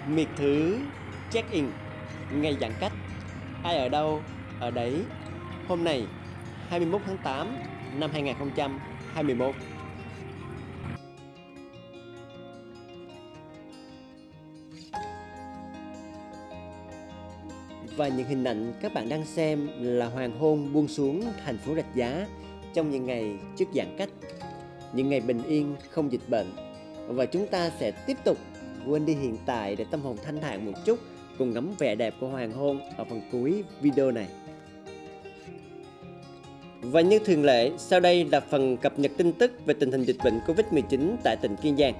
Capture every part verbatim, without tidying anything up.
Miệt thứ check-in, ngày giãn cách, ai ở đâu, ở đấy. Hôm nay, hai mươi mốt tháng tám năm hai nghìn không trăm hai mươi mốt. Và những hình ảnh các bạn đang xem là hoàng hôn buông xuống thành phố Rạch Giá trong những ngày trước giãn cách, những ngày bình yên không dịch bệnh. Và chúng ta sẽ tiếp tục quên đi hiện tại để tâm hồn thanh thản một chút, cùng ngắm vẻ đẹp của hoàng hôn ở phần cuối video này. Và như thường lệ, sau đây là phần cập nhật tin tức về tình hình dịch bệnh Covid mười chín tại tỉnh Kiên Giang.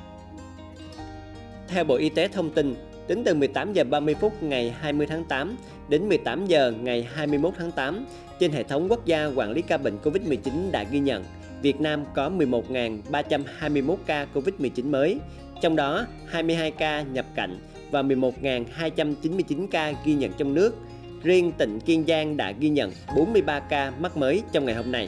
Theo Bộ Y tế thông tin, tính từ mười tám giờ ba mươi phút ngày hai mươi tháng tám đến mười tám giờ ngày hai mươi mốt tháng tám, trên hệ thống quốc gia quản lý ca bệnh Covid mười chín đã ghi nhận Việt Nam có mười một nghìn ba trăm hai mươi mốt ca Covid mười chín mới, trong đó hai mươi hai ca nhập cảnh và mười một nghìn hai trăm chín mươi chín ca ghi nhận trong nước. Riêng tỉnh Kiên Giang đã ghi nhận bốn mươi ba ca mắc mới trong ngày hôm nay.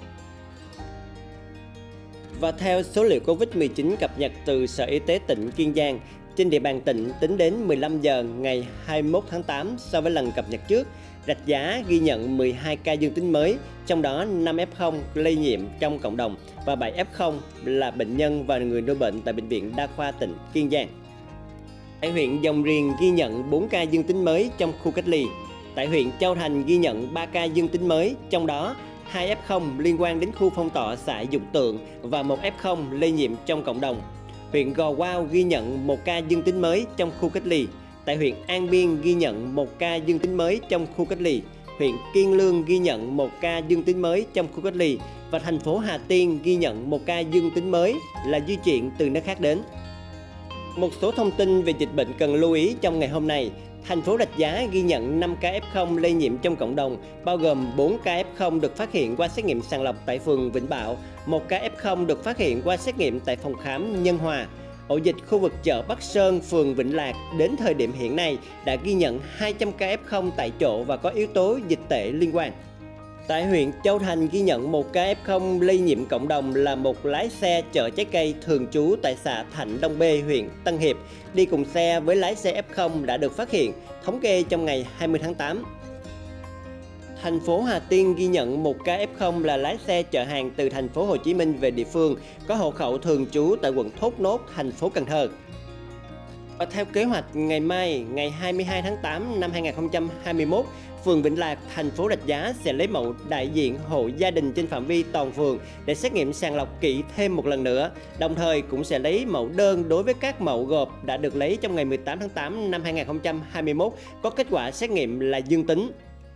Và theo số liệu Covid mười chín cập nhật từ Sở Y tế tỉnh Kiên Giang, trên địa bàn tỉnh tính đến mười lăm giờ ngày hai mươi mốt tháng tám so với lần cập nhật trước, Rạch Giá ghi nhận mười hai ca dương tính mới, trong đó năm ép không lây nhiễm trong cộng đồng và bảy ép không là bệnh nhân và người nuôi bệnh tại Bệnh viện Đa khoa tỉnh Kiên Giang. Tại huyện Dòng Riềng ghi nhận bốn ca dương tính mới trong khu cách ly. Tại huyện Châu Thành ghi nhận ba ca dương tính mới, trong đó hai ép không liên quan đến khu phong tỏa xã Dục Tượng và một ép không lây nhiễm trong cộng đồng. Huyện Gò Quao ghi nhận một ca dương tính mới trong khu cách ly. Tại huyện An Biên ghi nhận một ca dương tính mới trong khu cách ly. Huyện Kiên Lương ghi nhận một ca dương tính mới trong khu cách ly. Và thành phố Hà Tiên ghi nhận một ca dương tính mới là di chuyển từ nơi khác đến. Một số thông tin về dịch bệnh cần lưu ý trong ngày hôm nay. Thành phố Rạch Giá ghi nhận năm ca ép không lây nhiễm trong cộng đồng, bao gồm bốn ca ép không được phát hiện qua xét nghiệm sàng lọc tại phường Vĩnh Bảo, một ca ép không được phát hiện qua xét nghiệm tại phòng khám Nhân Hòa. Ổ dịch khu vực chợ Bắc Sơn, phường Vĩnh Lạc đến thời điểm hiện nay đã ghi nhận hai trăm ca ép không tại chỗ và có yếu tố dịch tễ liên quan. Tại huyện Châu Thành ghi nhận một ca ép không lây nhiễm cộng đồng là một lái xe chở trái cây thường trú tại xã Thạnh Đông Bê, huyện Tân Hiệp, đi cùng xe với lái xe ép không đã được phát hiện, thống kê trong ngày hai mươi tháng tám. Thành phố Hà Tiên ghi nhận một ca ép không là lái xe chở hàng từ thành phố Hồ Chí Minh về địa phương, có hộ khẩu thường trú tại quận Thốt Nốt, thành phố Cần Thơ. Và theo kế hoạch, ngày mai, ngày hai mươi hai tháng tám năm hai nghìn không trăm hai mươi mốt, phường Vĩnh Lạc, thành phố Rạch Giá sẽ lấy mẫu đại diện hộ gia đình trên phạm vi toàn phường để xét nghiệm sàng lọc kỹ thêm một lần nữa. Đồng thời cũng sẽ lấy mẫu đơn đối với các mẫu gộp đã được lấy trong ngày mười tám tháng tám năm hai nghìn không trăm hai mươi mốt có kết quả xét nghiệm là dương tính.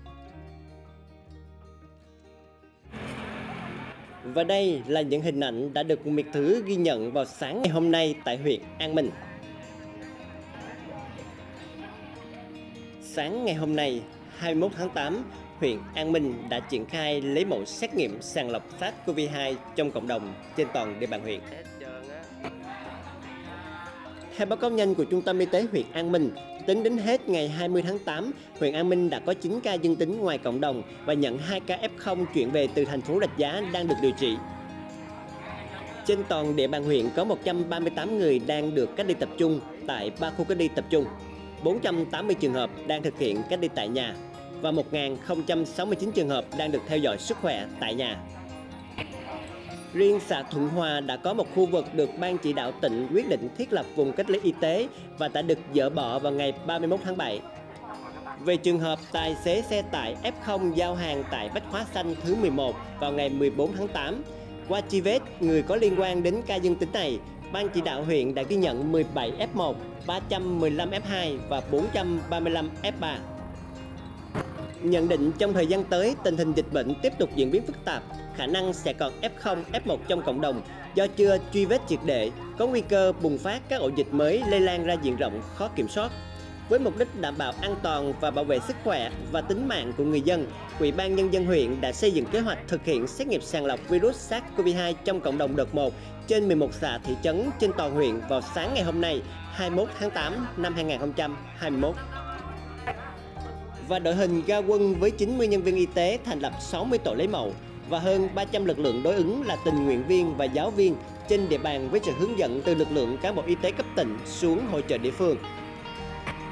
Và đây là những hình ảnh đã được Miệt Thứ ghi nhận vào sáng ngày hôm nay tại huyện An Minh. Sáng ngày hôm nay, hai mươi mốt tháng tám, huyện An Minh đã triển khai lấy mẫu xét nghiệm sàng lọc SARS-xê o vê hai trong cộng đồng trên toàn địa bàn huyện. Theo báo cáo nhanh của Trung tâm Y tế huyện An Minh, tính đến hết ngày hai mươi tháng tám, huyện An Minh đã có chín ca dương tính ngoài cộng đồng và nhận hai ca ép không chuyển về từ thành phố Rạch Giá đang được điều trị. Trên toàn địa bàn huyện có một trăm ba mươi tám người đang được cách ly tập trung tại ba khu cách ly tập trung, bốn trăm tám mươi trường hợp đang thực hiện cách ly tại nhà và một nghìn không trăm sáu mươi chín trường hợp đang được theo dõi sức khỏe tại nhà. Riêng xã Thuận Hòa đã có một khu vực được Ban chỉ đạo tỉnh quyết định thiết lập vùng cách ly y tế và đã được dỡ bỏ vào ngày ba mươi mốt tháng bảy. Về trường hợp tài xế xe tải ép không giao hàng tại Bách Hóa Xanh thứ mười một vào ngày mười bốn tháng tám, qua truy vết người có liên quan đến ca dương tính này, Ban chỉ đạo huyện đã ghi nhận mười bảy ép một, ba trăm mười lăm ép hai và bốn trăm ba mươi lăm ép ba. Nhận định trong thời gian tới, tình hình dịch bệnh tiếp tục diễn biến phức tạp, khả năng sẽ còn ép không, ép một trong cộng đồng do chưa truy vết triệt để, có nguy cơ bùng phát các ổ dịch mới lây lan ra diện rộng khó kiểm soát. Với mục đích đảm bảo an toàn và bảo vệ sức khỏe và tính mạng của người dân, Ủy ban Nhân dân huyện đã xây dựng kế hoạch thực hiện xét nghiệm sàng lọc virus SARS-xê o vê hai trong cộng đồng đợt một trên mười một xã thị trấn trên toàn huyện vào sáng ngày hôm nay, hai mươi mốt tháng tám năm hai nghìn không trăm hai mươi mốt. Và đội hình ra quân với chín mươi nhân viên y tế thành lập sáu mươi tổ lấy mẫu và hơn ba trăm lực lượng đối ứng là tình nguyện viên và giáo viên trên địa bàn với sự hướng dẫn từ lực lượng cán bộ y tế cấp tỉnh xuống hỗ trợ địa phương.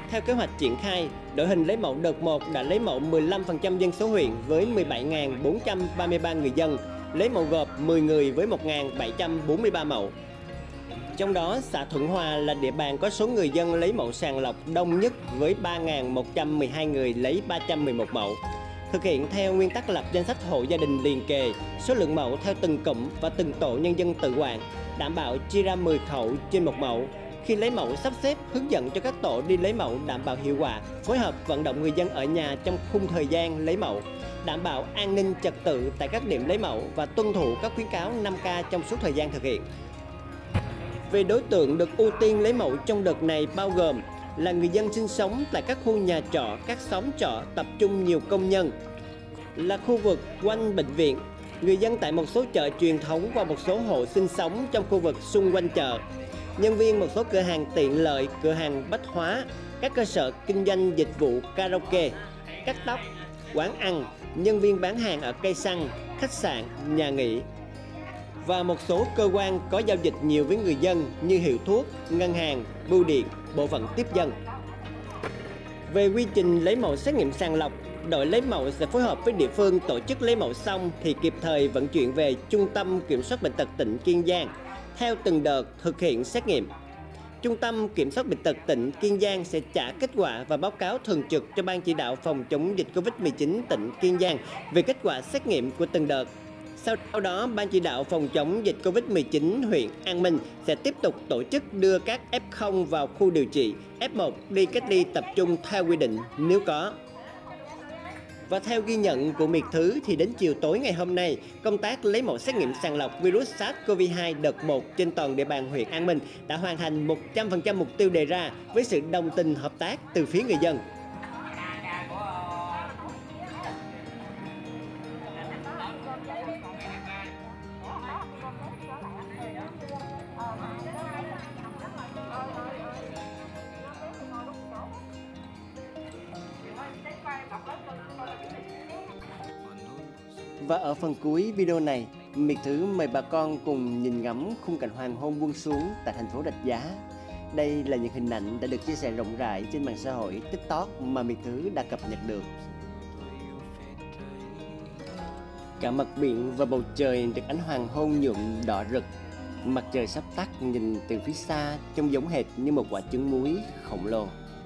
Theo kế hoạch triển khai, đội hình lấy mẫu đợt một đã lấy mẫu mười lăm phần trăm dân số huyện với mười bảy nghìn bốn trăm ba mươi ba người dân, lấy mẫu gộp mười người với một nghìn bảy trăm bốn mươi ba mẫu. Trong đó, xã Thuận Hòa là địa bàn có số người dân lấy mẫu sàng lọc đông nhất với ba nghìn một trăm mười hai người lấy ba trăm mười một mẫu. Thực hiện theo nguyên tắc lập danh sách hộ gia đình liền kề, số lượng mẫu theo từng cụm và từng tổ nhân dân tự quản, đảm bảo chia ra mười khẩu trên một mẫu. Khi lấy mẫu sắp xếp, hướng dẫn cho các tổ đi lấy mẫu đảm bảo hiệu quả, phối hợp vận động người dân ở nhà trong khung thời gian lấy mẫu, đảm bảo an ninh trật tự tại các điểm lấy mẫu và tuân thủ các khuyến cáo năm K trong suốt thời gian thực hiện. Về đối tượng được ưu tiên lấy mẫu trong đợt này bao gồm là người dân sinh sống tại các khu nhà trọ, các xóm trọ tập trung nhiều công nhân, là khu vực quanh bệnh viện, người dân tại một số chợ truyền thống và một số hộ sinh sống trong khu vực xung quanh chợ, nhân viên một số cửa hàng tiện lợi, cửa hàng bách hóa, các cơ sở kinh doanh dịch vụ karaoke, cắt tóc, quán ăn, nhân viên bán hàng ở cây xăng, khách sạn, nhà nghỉ và một số cơ quan có giao dịch nhiều với người dân như hiệu thuốc, ngân hàng, bưu điện, bộ phận tiếp dân. Về quy trình lấy mẫu xét nghiệm sàng lọc, đội lấy mẫu sẽ phối hợp với địa phương tổ chức lấy mẫu xong thì kịp thời vận chuyển về Trung tâm Kiểm soát Bệnh tật tỉnh Kiên Giang theo từng đợt thực hiện xét nghiệm. Trung tâm Kiểm soát Bệnh tật tỉnh Kiên Giang sẽ trả kết quả và báo cáo thường trực cho Ban chỉ đạo phòng chống dịch Covid mười chín tỉnh Kiên Giang về kết quả xét nghiệm của từng đợt. Sau đó, Ban chỉ đạo phòng chống dịch Covid mười chín huyện An Minh sẽ tiếp tục tổ chức đưa các F không vào khu điều trị, F một đi cách ly tập trung theo quy định nếu có. Và theo ghi nhận của Miệt Thứ thì đến chiều tối ngày hôm nay, công tác lấy mẫu xét nghiệm sàng lọc virus SARS-xê o vê hai đợt một trên toàn địa bàn huyện An Minh đã hoàn thành một trăm phần trăm mục tiêu đề ra với sự đồng tình hợp tác từ phía người dân. Và ở phần cuối video này, Miệt Thứ mời bà con cùng nhìn ngắm khung cảnh hoàng hôn buông xuống tại thành phố Rạch Giá. Đây là những hình ảnh đã được chia sẻ rộng rãi trên mạng xã hội TikTok mà Miệt Thứ đã cập nhật được. Cả mặt biển và bầu trời được ánh hoàng hôn nhuộm đỏ rực. Mặt trời sắp tắt, nhìn từ phía xa trông giống hệt như một quả trứng muối khổng lồ.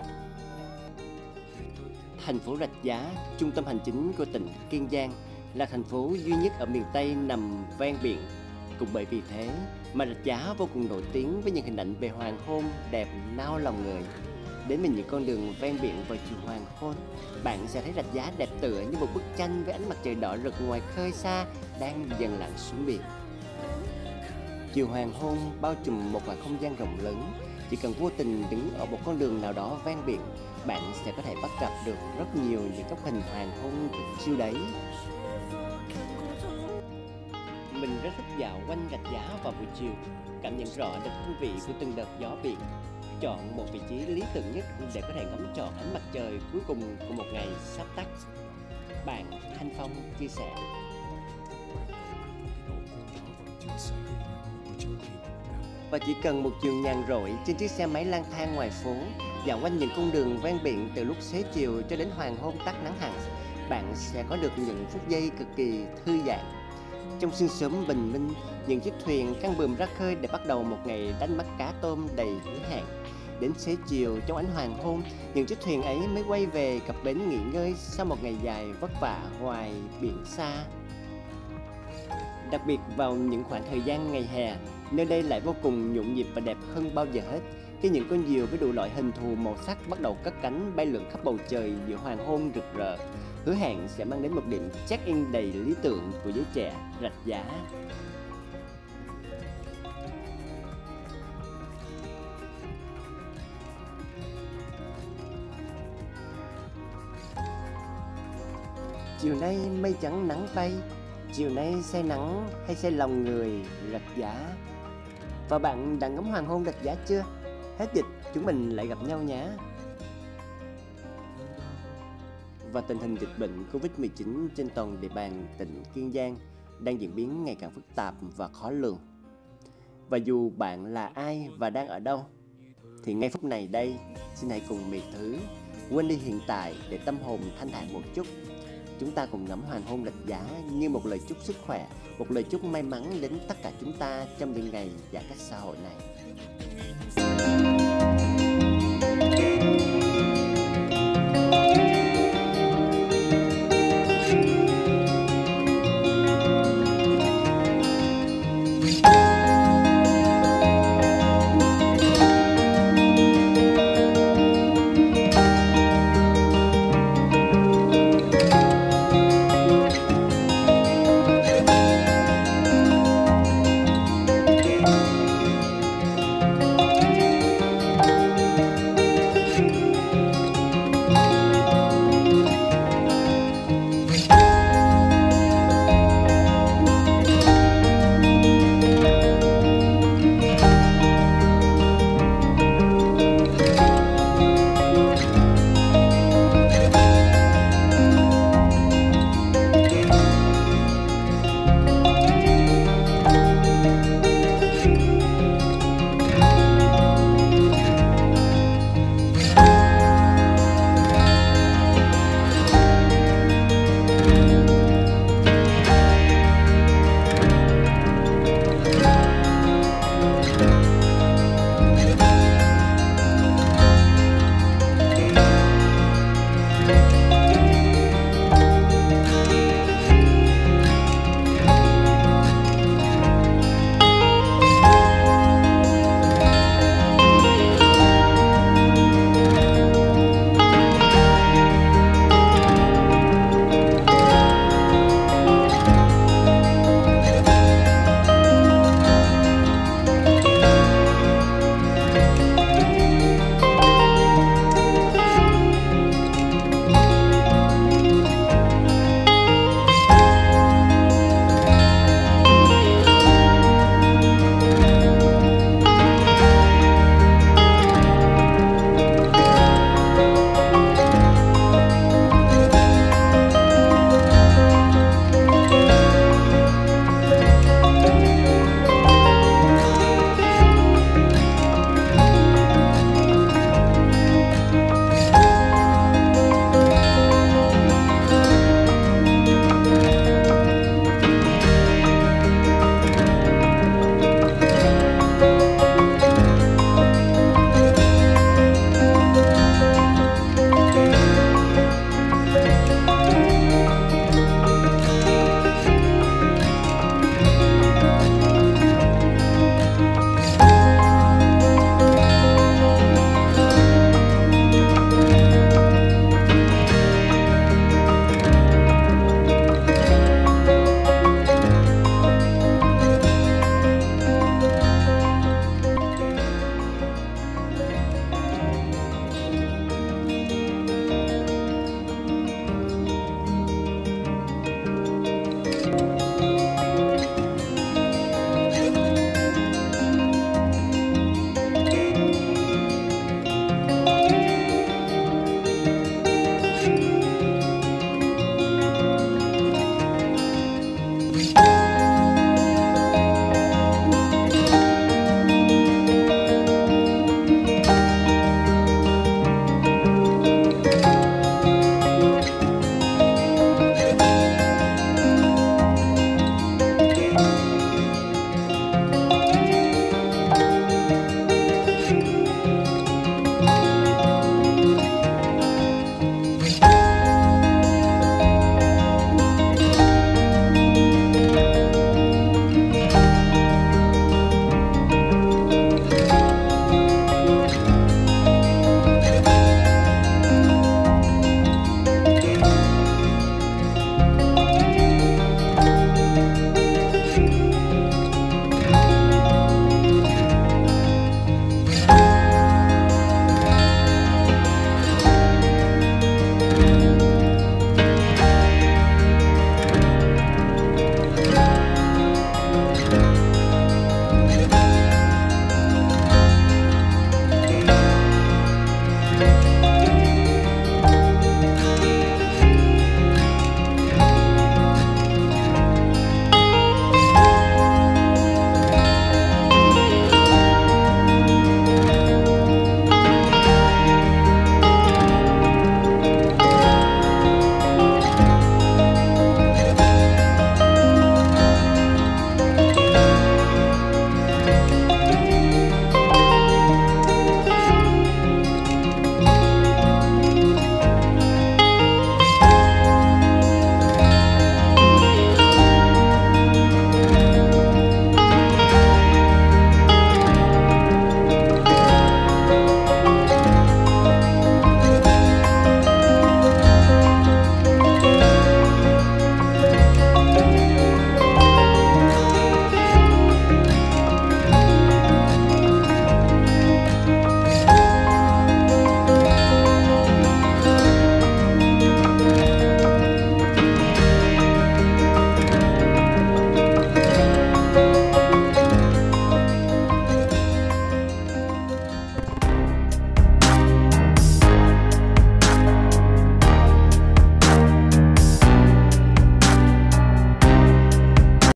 Thành phố Rạch Giá, trung tâm hành chính của tỉnh Kiên Giang, là thành phố duy nhất ở miền Tây nằm ven biển. Cũng bởi vì thế mà Rạch Giá vô cùng nổi tiếng với những hình ảnh về hoàng hôn đẹp nao lòng người. Đến với những con đường ven biển vào chiều hoàng hôn, bạn sẽ thấy Rạch Giá đẹp tựa như một bức tranh với ánh mặt trời đỏ rực ngoài khơi xa đang dần lặn xuống biển. Chiều hoàng hôn bao trùm một khoảng không gian rộng lớn. Chỉ cần vô tình đứng ở một con đường nào đó ven biển, bạn sẽ có thể bắt gặp được rất nhiều những góc hình hoàng hôn cực siêu đấy. Mình rất thích dạo quanh Rạch Giá vào buổi chiều, cảm nhận rõ được hương vị của từng đợt gió biển. Chọn một vị trí lý tưởng nhất để có thể ngắm trọn ánh mặt trời cuối cùng của một ngày sắp tắt. Bạn Thanh Phong chia sẻ. Và chỉ cần một chiều nhàn rỗi trên chiếc xe máy lang thang ngoài phố, dạo quanh những cung đường ven biển từ lúc xế chiều cho đến hoàng hôn tắt nắng hẳn, bạn sẽ có được những phút giây cực kỳ thư giãn. Trong sương sớm bình minh, những chiếc thuyền căng buồm ra khơi để bắt đầu một ngày đánh bắt cá tôm đầy hứa hẹn. Đến xế chiều trong ánh hoàng hôn, những chiếc thuyền ấy mới quay về cập bến nghỉ ngơi sau một ngày dài vất vả ngoài biển xa. Đặc biệt vào những khoảng thời gian ngày hè, nơi đây lại vô cùng nhộn nhịp và đẹp hơn bao giờ hết, khi những con diều với đủ loại hình thù màu sắc bắt đầu cất cánh bay lượn khắp bầu trời giữa hoàng hôn rực rỡ, hứa hẹn sẽ mang đến một điểm check-in đầy lý tưởng của giới trẻ Rạch Giá. Chiều nay mây trắng nắng bay, chiều nay say nắng hay say lòng người Rạch Giá. Và bạn đã ngắm hoàng hôn Rạch Giá chưa? Hết dịch chúng mình lại gặp nhau nhé. Và tình hình dịch bệnh Covid mười chín trên toàn địa bàn tỉnh Kiên Giang đang diễn biến ngày càng phức tạp và khó lường. Và dù bạn là ai và đang ở đâu, thì ngay phút này đây, xin hãy cùng miệt thứ quên đi hiện tại để tâm hồn thanh thản một chút. Chúng ta cùng ngắm hoàng hôn lệch giá như một lời chúc sức khỏe, một lời chúc may mắn đến tất cả chúng ta trong những ngày giãn cách xã hội này.